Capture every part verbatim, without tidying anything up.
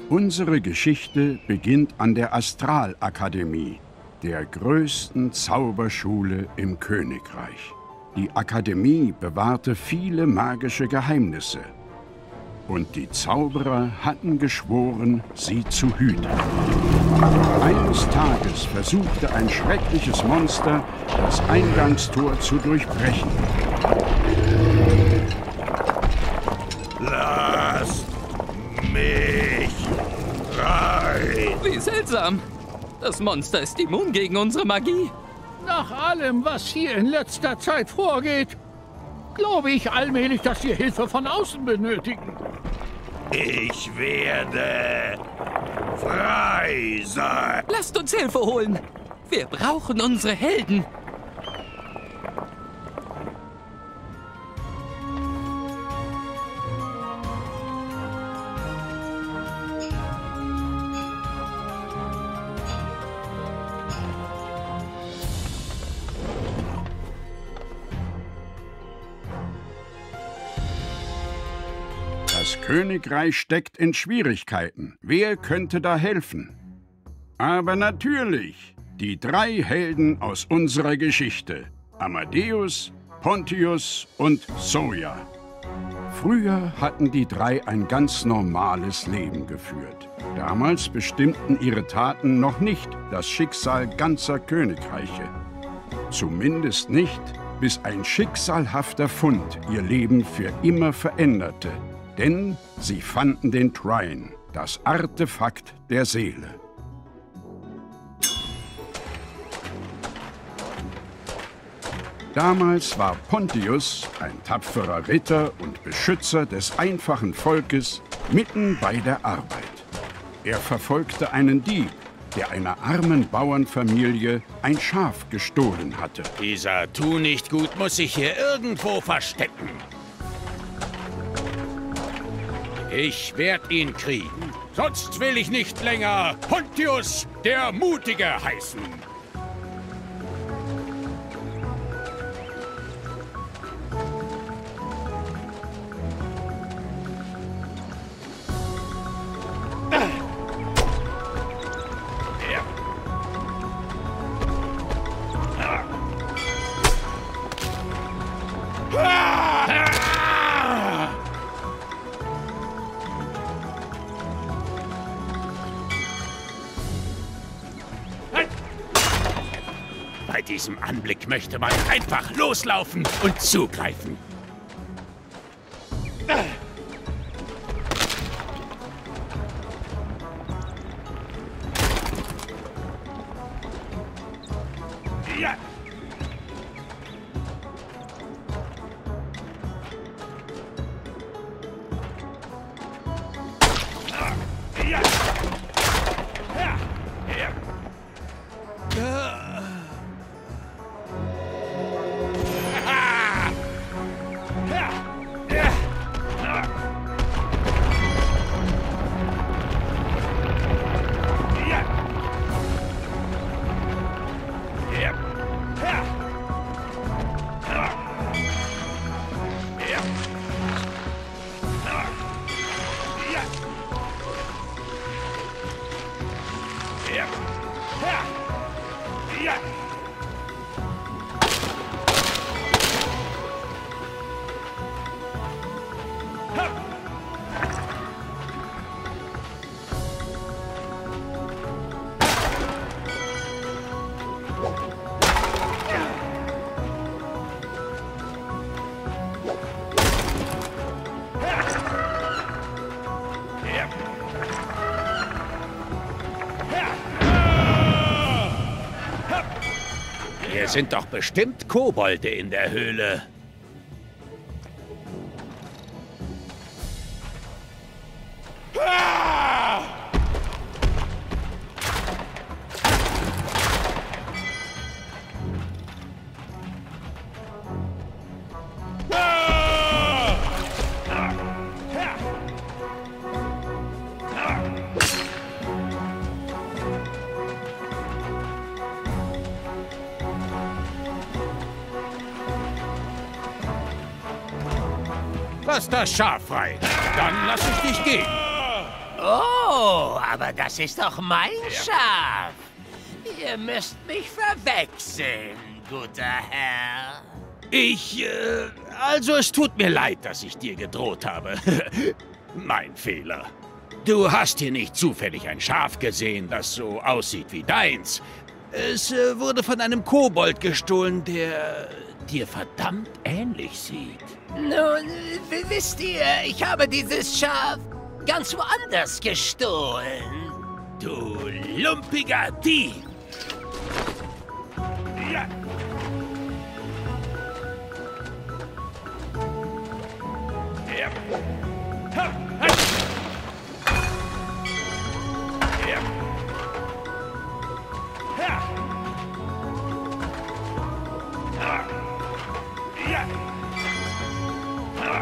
Unsere Geschichte beginnt an der Astralakademie, der größten Zauberschule im Königreich. Die Akademie bewahrte viele magische Geheimnisse. Und die Zauberer hatten geschworen, sie zu hüten. Eines Tages versuchte ein schreckliches Monster, das Eingangstor zu durchbrechen. Lasst mich rein! Wie seltsam! Das Monster ist immun gegen unsere Magie. Nach allem, was hier in letzter Zeit vorgeht, glaube ich allmählich, dass wir Hilfe von außen benötigen. Ich werde frei sein. Lasst uns Hilfe holen. Wir brauchen unsere Helden. Das Königreich steckt in Schwierigkeiten. Wer könnte da helfen? Aber natürlich, die drei Helden aus unserer Geschichte. Amadeus, Pontius und Zoja. Früher hatten die drei ein ganz normales Leben geführt. Damals bestimmten ihre Taten noch nicht das Schicksal ganzer Königreiche. Zumindest nicht, bis ein schicksalhafter Fund ihr Leben für immer veränderte. Denn sie fanden den Trine, das Artefakt der Seele. Damals war Pontius, ein tapferer Ritter und Beschützer des einfachen Volkes, mitten bei der Arbeit. Er verfolgte einen Dieb, der einer armen Bauernfamilie ein Schaf gestohlen hatte. Dieser Tu-nicht-Gut muss sich hier irgendwo verstecken. Ich werde ihn kriegen. Sonst will ich nicht länger Pontius der Mutige heißen. Bei diesem Anblick möchte man einfach loslaufen und zugreifen. Ja. Ja. Ja. Ja. Hier sind doch bestimmt Kobolde in der Höhle. Lass das Schaf frei. Dann lass ich dich gehen. Oh, aber das ist doch mein Schaf. Ihr müsst mich verwechseln, guter Herr. Ich, äh, also es tut mir leid, dass ich dir gedroht habe. Mein Fehler. Du hast hier nicht zufällig ein Schaf gesehen, das so aussieht wie deins. Es äh, wurde von einem Kobold gestohlen, der dir verdammt ähnlich sieht. Nun, wisst ihr, ich habe dieses Schaf ganz woanders gestohlen. Du lumpiger Dieb! Ja. Ja. Ha. Ha. Ja. Ha. Ha. Ja. Ha.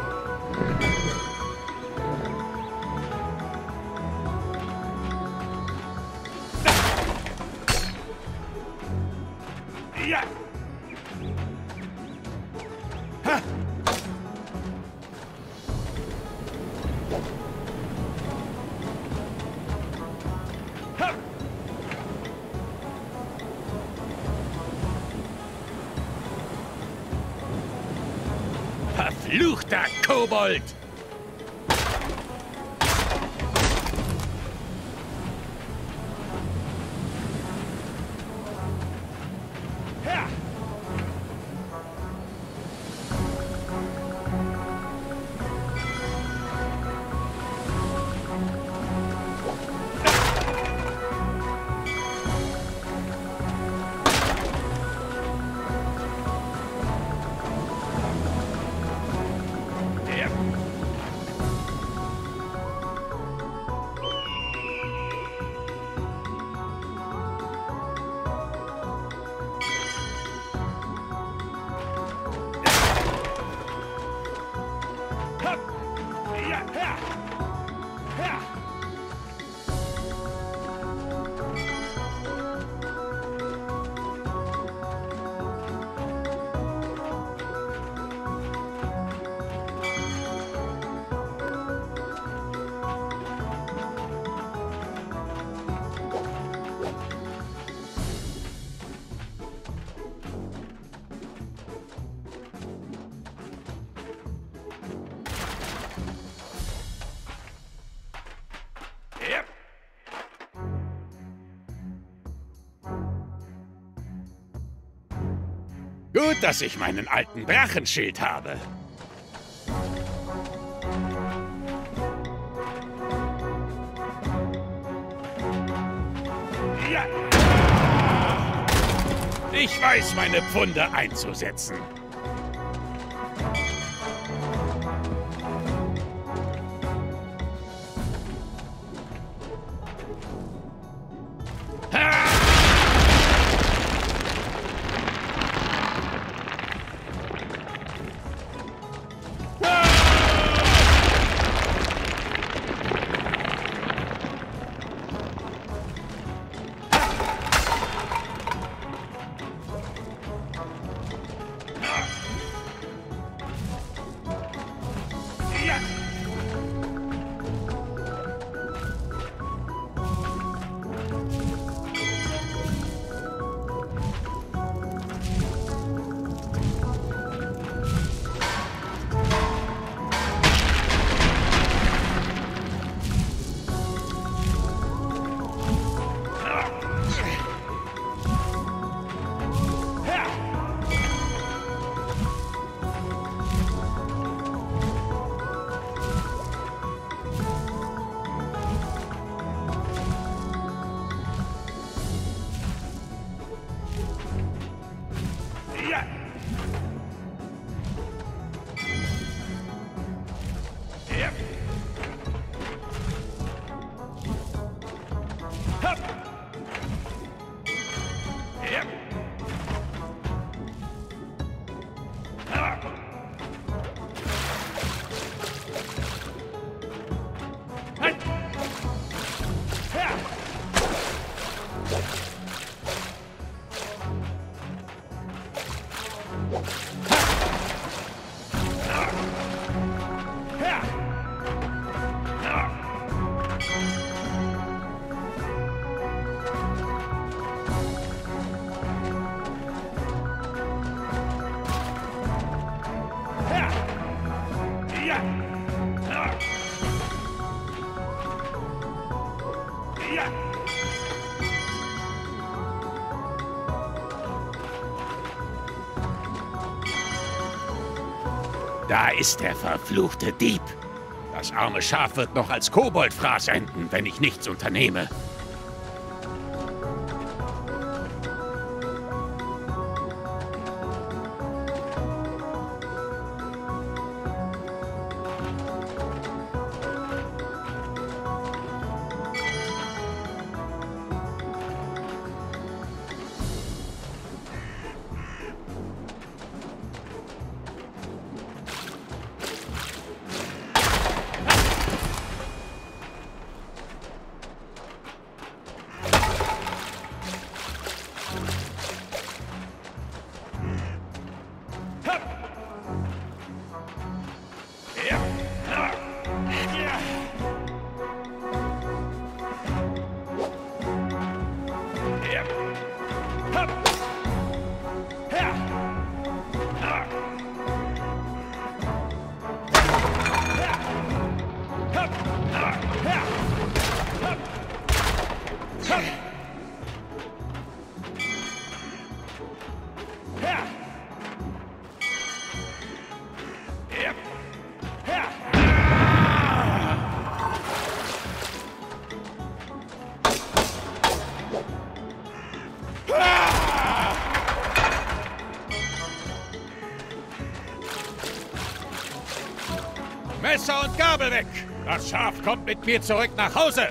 Ja. Ha. Ha. Verfluchter Kobold! Ja. Ja. Ha. Ja. Ja. Ja. Ja. Gut, dass ich meinen alten Drachenschild habe. Ja. Ich weiß, meine Pfunde einzusetzen. Da ist der verfluchte Dieb. Das arme Schaf wird noch als Koboldfraß enden, wenn ich nichts unternehme. Messer und Gabel weg! Das Schaf kommt mit mir zurück nach Hause!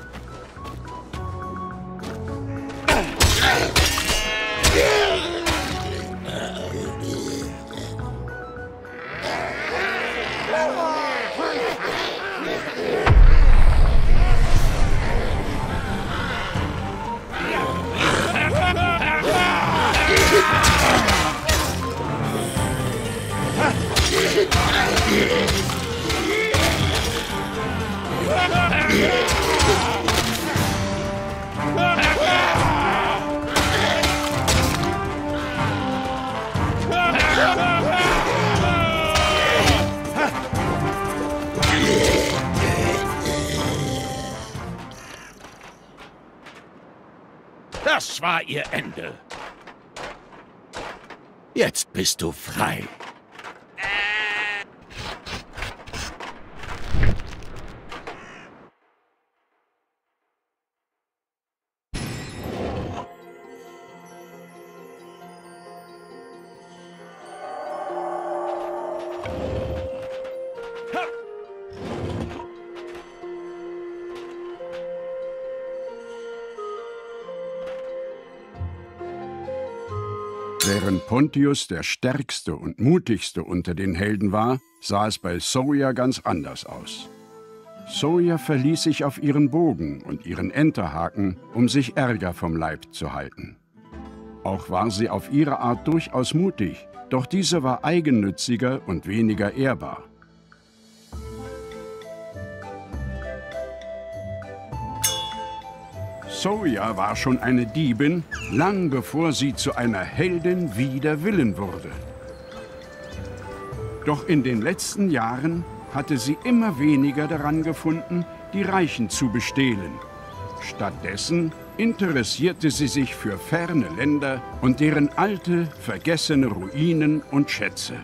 Das war ihr Ende. Jetzt bist du frei. Während Pontius der stärkste und mutigste unter den Helden war, sah es bei Sawyer ganz anders aus. Sawyer verließ sich auf ihren Bogen und ihren Enterhaken, um sich Ärger vom Leib zu halten. Auch war sie auf ihre Art durchaus mutig, doch diese war eigennütziger und weniger ehrbar. Sawyer war schon eine Diebin, lang bevor sie zu einer Heldin wider Willen wurde. Doch in den letzten Jahren hatte sie immer weniger daran gefunden, die Reichen zu bestehlen. Stattdessen interessierte sie sich für ferne Länder und deren alte, vergessene Ruinen und Schätze.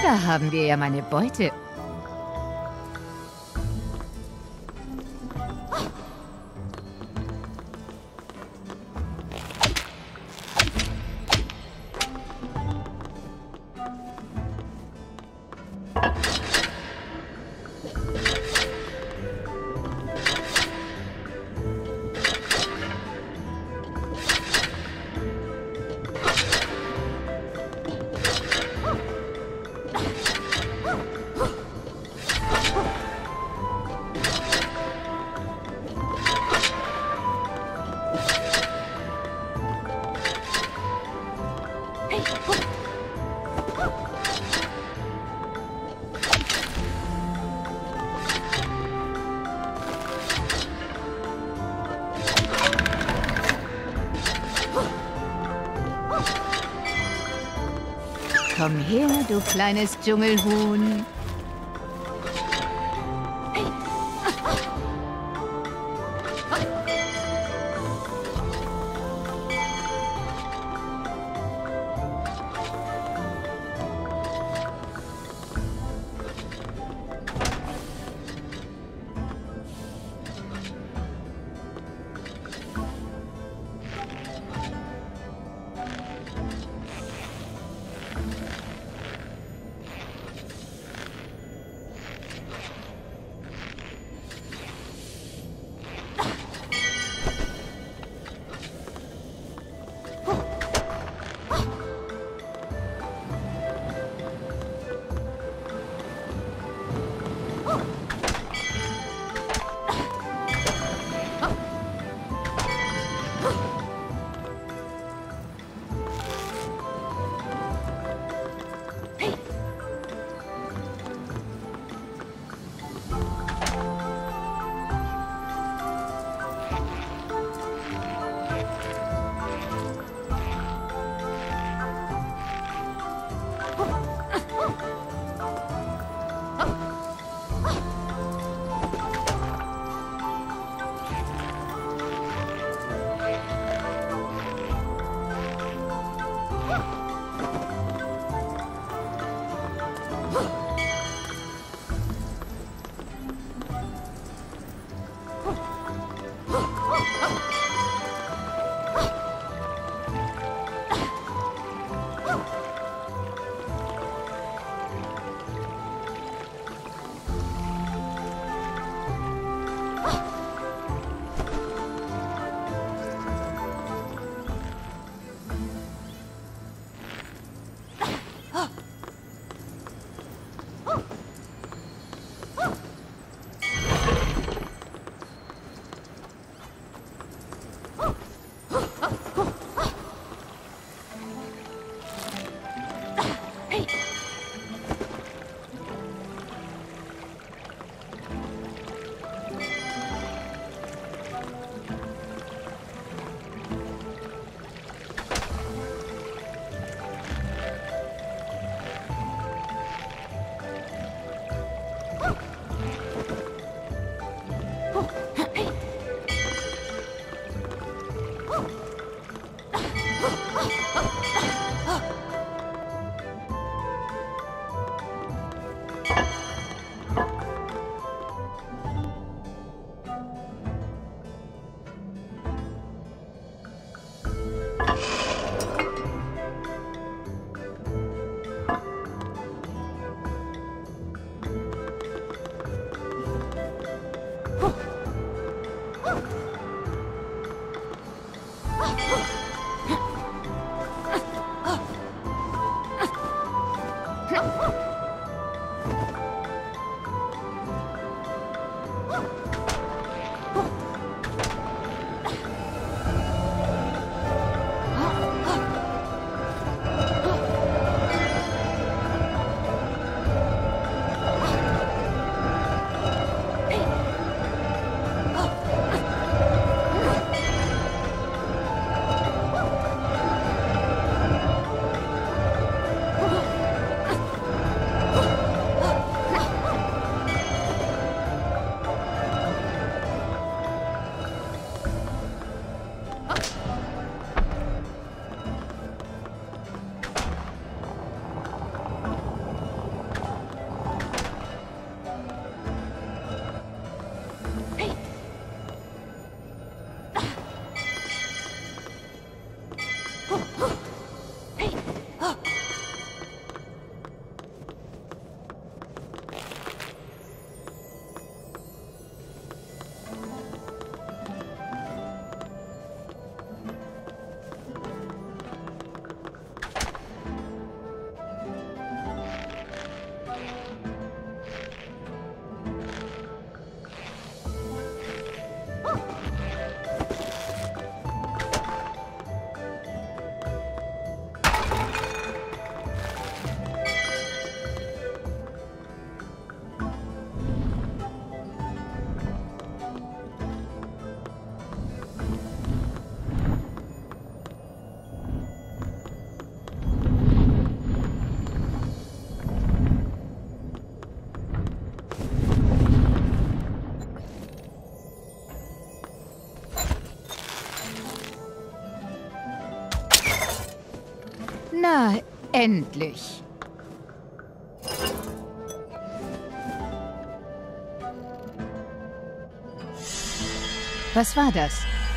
Da haben wir ja meine Beute. Komm her, du kleines Dschungelhuhn. Na, endlich. Was war das?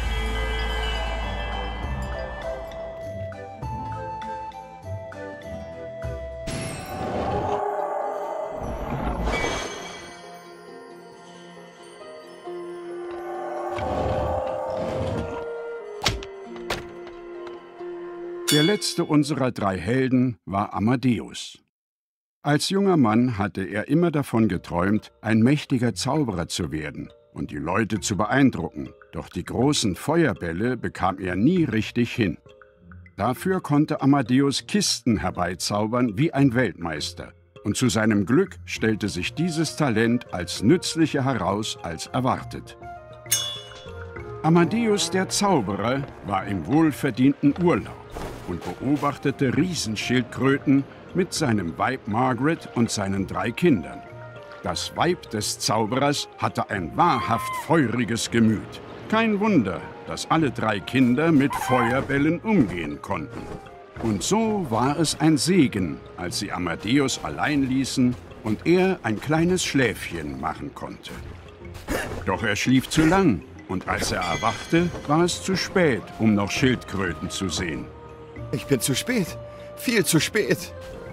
Der letzte unserer drei Helden war Amadeus. Als junger Mann hatte er immer davon geträumt, ein mächtiger Zauberer zu werden und die Leute zu beeindrucken, doch die großen Feuerbälle bekam er nie richtig hin. Dafür konnte Amadeus Kisten herbeizaubern wie ein Weltmeister, und zu seinem Glück stellte sich dieses Talent als nützlicher heraus als erwartet. Amadeus der Zauberer war im wohlverdienten Urlaub und beobachtete Riesenschildkröten mit seinem Weib Margaret und seinen drei Kindern. Das Weib des Zauberers hatte ein wahrhaft feuriges Gemüt. Kein Wunder, dass alle drei Kinder mit Feuerbällen umgehen konnten. Und so war es ein Segen, als sie Amadeus allein ließen und er ein kleines Schläfchen machen konnte. Doch er schlief zu lang, und als er erwachte, war es zu spät, um noch Schildkröten zu sehen. Ich bin zu spät. Viel zu spät.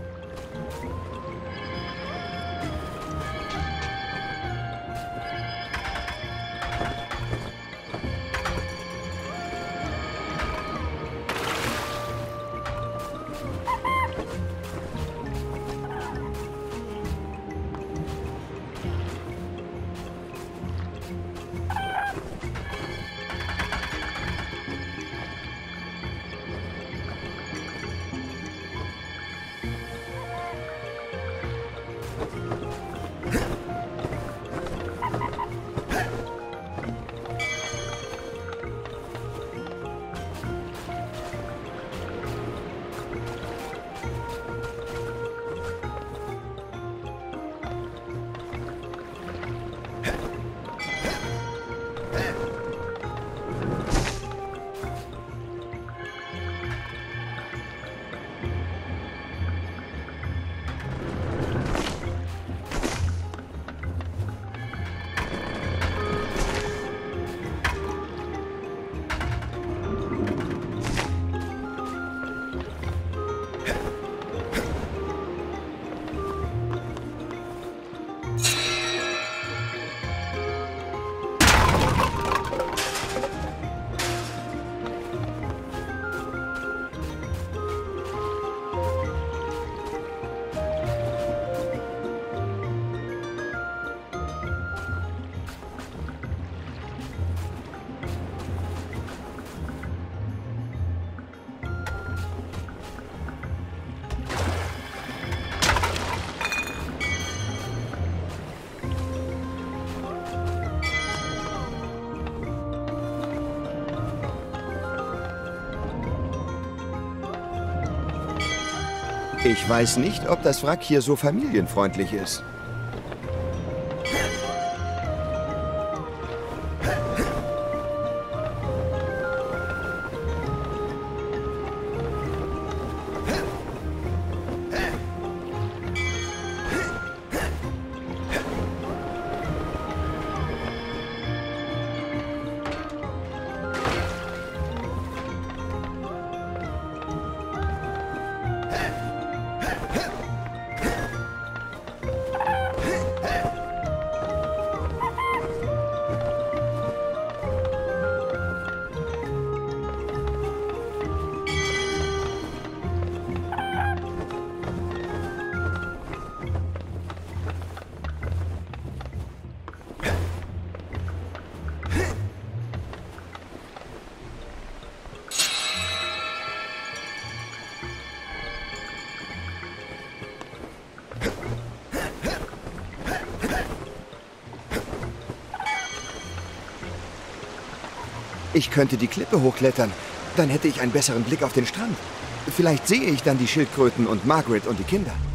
Ich weiß nicht, ob das Wrack hier so familienfreundlich ist. Ich könnte die Klippe hochklettern. Dann hätte ich einen besseren Blick auf den Strand. Vielleicht sehe ich dann die Schildkröten und Margaret und die Kinder.